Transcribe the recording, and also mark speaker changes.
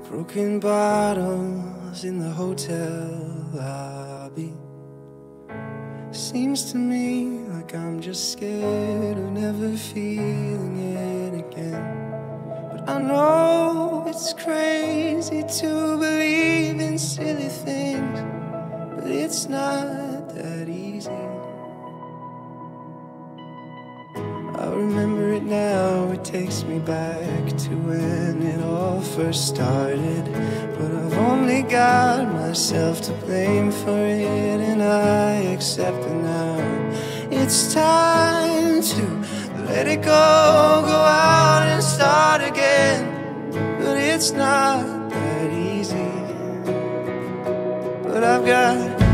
Speaker 1: Broken bottles in the hotel lobby. Seems to me like I'm just scared of never feeling it again. But I know it's crazy to believe in silly things, but it's not that easy. I remember it now, it takes me back to when it all first started. But I've only got myself to blame for it, and I accept it now. It's time to let it go out and start again. But it's not that easy. But I've got